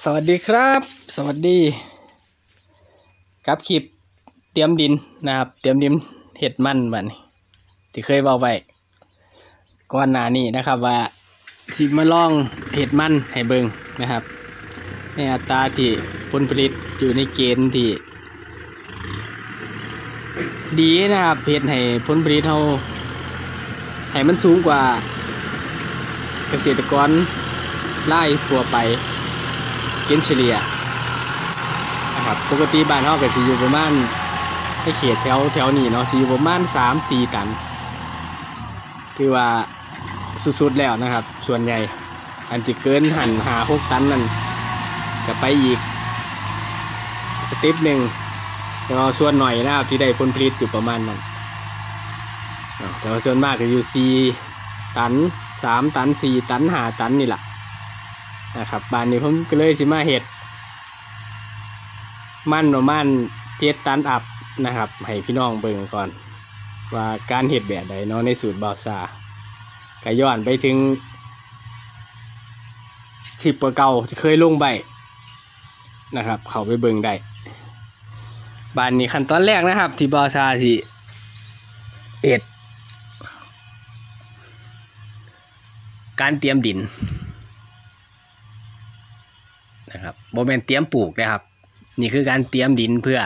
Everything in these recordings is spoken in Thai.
สวัสดีครับสวัสดีครับคลิปเตรียมดินนะครับเตรียมดินเห็ดมันบัดนี้ที่เคยบอกไว้ก่อนหน้านี้นะครับว่าสิมาลองเห็ดมันให้เบิ่งนะครับในอัตราที่ผลผลิตอยู่ในเกณฑ์ที่ดีนะครับเห็ดให้ผลผลิตเราให้มันสูงกว่าเกษตรกรรายทั่วไปเกณฑ์เฉลี่ยนะครับปกติบ้านเราก็สิอยู่ประมาณในเขตแถวนี้เนาะสิอยู่ประมาณ 3-4 ตันคือว่าสุดๆแล้วนะครับส่วนใหญ่อันที่เกินหัน5-6 ตันนั่นจะไปอีกสเต็ปหนึ่งแต่ว่าส่วนหน่อยนะครับที่ได้ผลผลิตอยู่ประมาณนั้นแต่ว่าส่วนมากก็อยู่4 ตัน 3 ตัน 4 ตัน 5 ตันนี่แหละนะครับบ้านนี้ผมก็เลยสิมาเห็ดมันประมาณ7 ตันอัพนะครับให้พี่น้องเบิ่งก่อนว่าการเห็ดแบบใดเนาะในสูตรบ่าวซ่าก็ย้อนไปถึงชิปเก่าที่เคยลงใบนะครับเข้าไปเบิ่งได้บ้านนี้ขั้นตอนแรกนะครับที่บ่าวซ่าสิเอ็ดการเตรียมดินนะครับโมเมนต์เตรียมปลูกนะครับนี่คือการเตรียมดินเพื่อ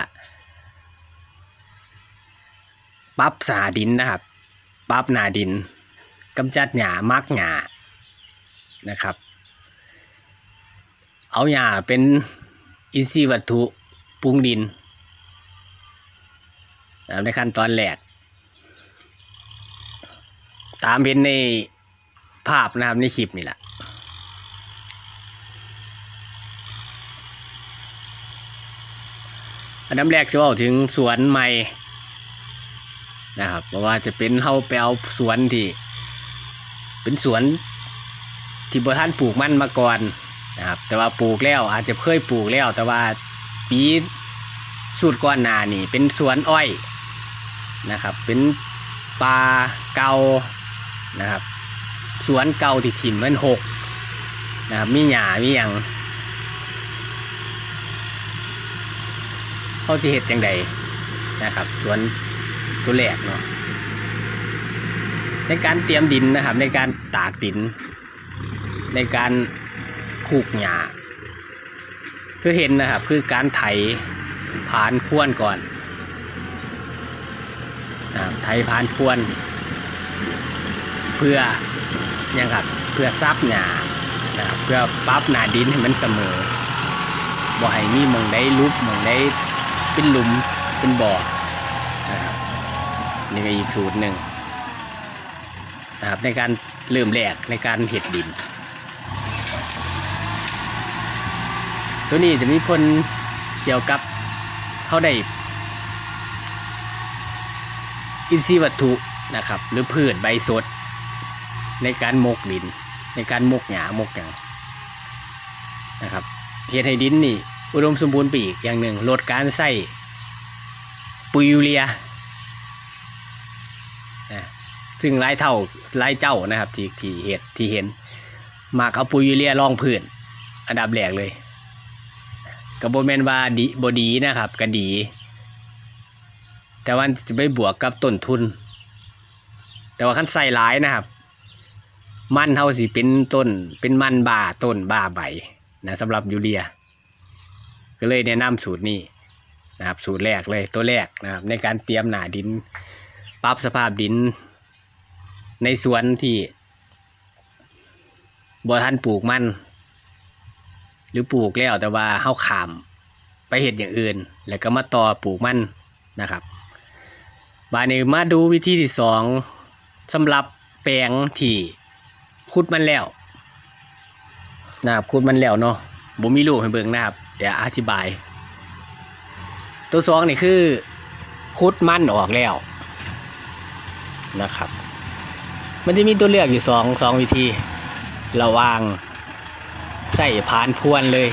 ปรับสาดินนะครับปรับหนาดินกำจัดหญ้ามักหญ้านะครับเอาหญ้าเป็นอินทรีย์วัตถุปรุงดินในขั้นตอนแรกตามเป็นในภาพนะครับในคลิปนี่แหละอันดับแรกจะเอาถึงสวนใหม่นะครับเพราะว่าจะเป็นเฮาไปเอาสวนที่เป็นสวนที่บ่ทันปลูกมันมาก่อนนะครับแต่ว่าปลูกแล้วอาจจะเคยปลูกแล้วแต่ว่าปีสูตรก่อนหน้านี่เป็นสวนอ้อยนะครับเป็นป่าเก่านะครับสวนเก่าที่ถิ่มมันหกนะครับมีหญ้ามีหยังเขาจะเห็ดจังใดนะครับสวนตัวแรกเนาะในการเตรียมดินนะครับในการตากดินในการคูกหญ้าคือเห็นนะครับคือการไถผ่านพรวนก่อนไถผ่านพรวนเพื่อยังครับเพื่อซับหญ้านะครับเพื่อปรับหน้าดินให้มันเสมอบ่ให้มีหม่องใดลุบหม่องใดเป็นหลุมเป็นบ่อนะครับนี่ก็อีกสูตรหนึ่งนะครับในการเริ่มแรกในการเห็ดดินตัวนี้จะมีผลเกี่ยวกับเขาได้อินทรีย์วัตถุนะครับหรือพืชใบสดในการหมกดินในการหมกหญ้าหมกอย่างนะครับเห็ดให้ดินนี่อุดมสมบูรณ์ไปอีกอย่างหนึ่งลดการใส่ปุ๋ยยูเรียซึ่งหลายเจ้านะครับที่เห็นมากเอาปุ๋ยยูเรียรองพื้นอันดับแรกเลยกระบวนการว่าดีบดีนะครับก็ดีแต่ว่าจะไปบวกกับต้นทุนแต่ว่าขั้นใส่หลายนะครับมันเท่าสิเป็นมันบ่าต้นบ่าใบนะสำหรับยูเรียก็เลยแนะนำสูตรนี้นะครับสูตรแรกเลยตัวแรกนะครับในการเตรียมหนาดินปรับสภาพดินในสวนที่บ่ทันปลูกมันหรือปลูกแล้วแต่ว่าเฮาข้ามไปเฮ็ดอย่างอื่นแล้วก็มาต่อปลูกมันนะครับบาดนี้มาดูวิธีที่2สำหรับแปลงที่ขุดมันแล้วนะครับขุดมันแล้วเนาะบ่มีรูปให้เบิ่งนะครับเดี๋ยวอธิบายตัว2นี่คือขุดมันออกแล้วนะครับมันจะมีตัวเลือกอยู่2วิธีระหว่างใส่ผ่านพรวนเลย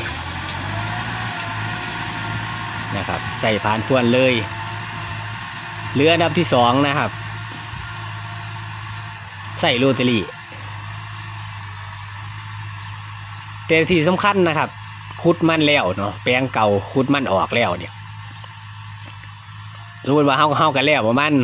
นะครับใส่ผ่านพรวนเลยหรืออันดับที่2นะครับใส่โรตารี่แต่ที่สำคัญนะครับขขุดมันแล้วเนาะแปลงเก่าขุดมันออกแล้วเนี่ยสมมติว่าเฮากันแล้วประมาณ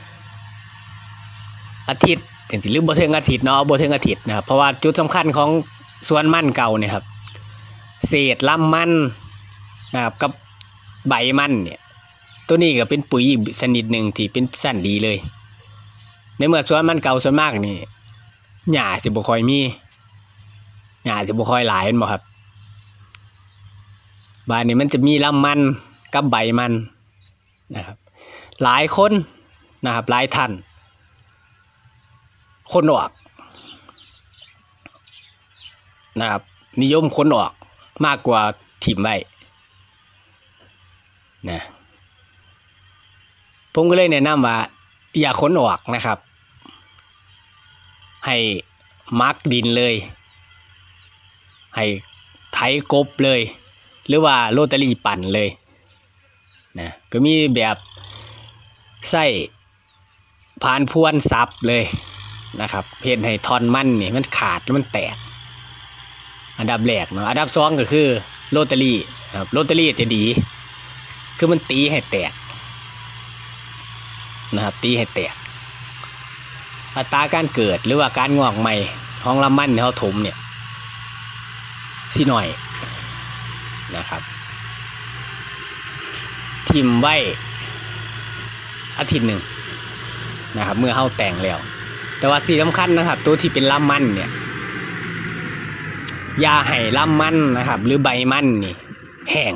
อาทิตย์หรือบ่ถึงอาทิตย์เนาะบ่ถึงอาทิตย์นะครับเพราะว่าจุดสำคัญของสวนมันเก่าเนี่ยครับเศษลำมันนะครับกับใบมันเนี่ยตัวนี้ก็เป็นปุ๋ยชนิดหนึ่งที่เป็นสั้นดีเลยในเมื่อสวนมันเก่าส่วนมากนี่หญ้าจะบ่ค่อยมีหญ้าจะบ่ค่อยหลายบ่ครับบ้านนี้มันจะมีลำมันกับใบมันนะครับหลายคนนะครับหลายท่านคนออกนะครับนิยมคนออกมากกว่าถิ่มไว้นะผมก็เลยแนะนำว่าอย่าขนออกนะครับให้มักดินเลยให้ไถกบเลยหรือว่าโรตารี่ปั่นเลยนะก็มีแบบใส่ผ่านพวนซับเลยนะครับเพื่อให้ทอนมันนี่มันขาดแล้วมันแตกอันดับแรกเนาะอันดับสองก็คือโรตารี่ครับโรตารี่จะดีคือมันตีให้แตกนะครับตีให้แตกอัตราการเกิดหรือว่าการงอกใหม่ของลำมันที่เขาถมเนี่ยสิหน่อยนะครับทิ่มไว้อาทิตย์หนึ่งนะครับเมื่อเขาแต่งแล้วแต่ว่าสิ่งสำคัญนะครับตัวที่เป็นลำมันเนี่ยอย่าให้ลำมันนะครับหรือใบมันนี่แห้ง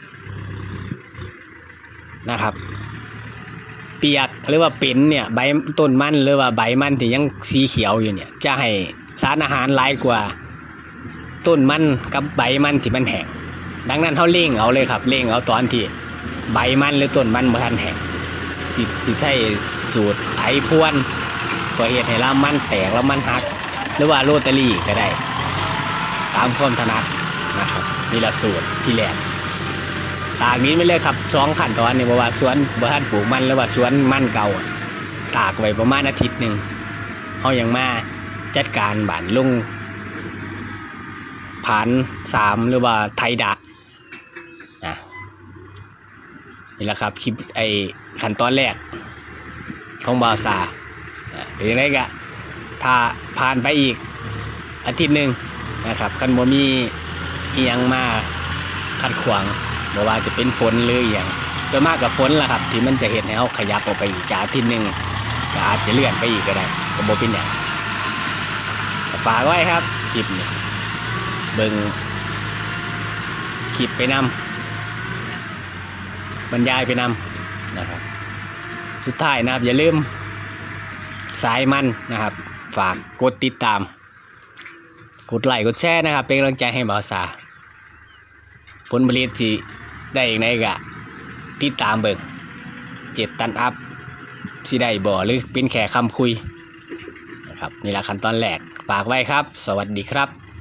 นะครับเปียกหรือว่าเป็นเนี่ยใบต้นมันหรือว่าใบมันที่ยังสีเขียวอยู่เนี่ยจะให้สารอาหารหลายกว่าต้นมันกับใบมันที่มันแห้งดังนั้นเขาเร่งเอาเลยครับเร่งเอาตอนที่ใบมันหรือต้นมันบ่ทันแห้งสิใช้สูตรไถพวนก็เหตุให้ลำมันแตกแล้วมันหักหรือว่าโรตารี่ก็ได้ตามความถนัดนะครับนี่ละสูตรที่แรกตากนี้ไม่เลยครับ2ขั้นตอนเนี่ยว่าสวนบ่ทันปลูกมันหรือว่าสวนมันเก่าตากไว้ประมาณอาทิตย์หนึ่งเขายังมาจัดการบั่นลงผ่าน3หรือว่าไถดะนะนี่แหละครับคลิปไอขั้นตอนแรกของบ่าวสาหรืออะไรก็ถ้าผ่านไปอีกอาทิตย์หนึ่งนะครับคันบ่มีอีหยังมาขัดขวางบ่ว่าจะเป็นฝนหรืออย่างส่วนมากกับฝนล่ะครับที่มันจะเห็นให้เขาขยับออกไปอีกจากอาทิตย์หนึ่งก็อาจจะเลื่อนไปอีกก็ได้ก็บ่เป็นอย่างฝากไว้ครับคลิปนี้เบิ่งคลิปไปนำบรรยายไปนำนะครับสุดท้ายนะครับอย่าลืมสายมันนะครับฝากกดติดตามกดไลค์กดแชร์นะครับเป็นกำลังใจให้บ่าวสาผลผลิตที่ได้อีกในกะติดตามเบิ่ง7 ตันอัพสิได้บ่หรือเป็นแค่คำคุยนะครับนี่แหละขั้นตอนแรกฝากไว้ครับสวัสดีครับ